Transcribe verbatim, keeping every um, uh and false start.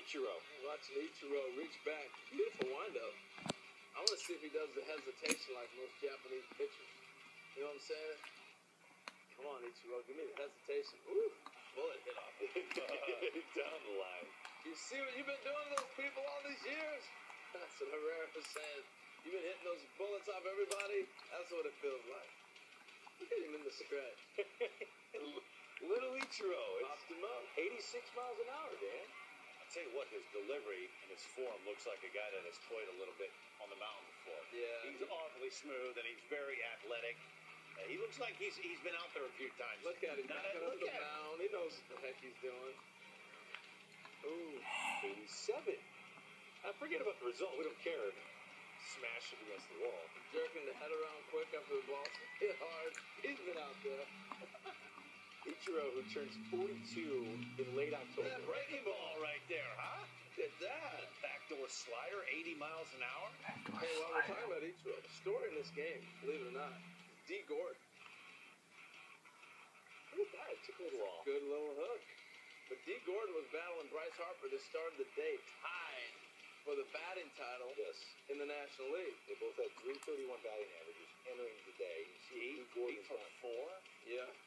Ichiro. Watching Ichiro reach back. Beautiful windup. I want to see if he does the hesitation like most Japanese pitchers. You know what I'm saying? Come on, Ichiro, give me the hesitation. Ooh, bullet hit off. Down the line. You see what you've been doing to those people all these years? That's what Herrera was saying. You've been hitting those bullets off everybody. That's what it feels like. Look at him in the stretch. Little Ichiro. Popped him up. eighty-six miles an hour, Dan. I'll tell you what, his delivery and his form looks like a guy that has toyed a little bit on the mountain before. Yeah. He's awfully smooth and he's very athletic. Uh, he looks like he's he's been out there a few times. Look at him. Now, Backing look up the at him. mound. He knows what the heck he's doing. Ooh. eighty-seven. Uh, forget about the result. We don't care. Smash it against the wall. Jerking the head around quick after the ball hit hard. He's been out there. Ichiro, who turns forty-two in late October. That breaking ball right there, huh? Look at that. Backdoor slider, eighty miles an hour. Backdoor hey, while we're talking about Ichiro, the story in this game, believe it or not, D. Gordon. Look at that. It took a little off. Good little hook. But D. Gordon was battling Bryce Harper to start the day, tied for the batting title Yes. in the National League. They both had three thirty-one batting averages entering the day. You see, He, Gordon's he took got four. Yeah.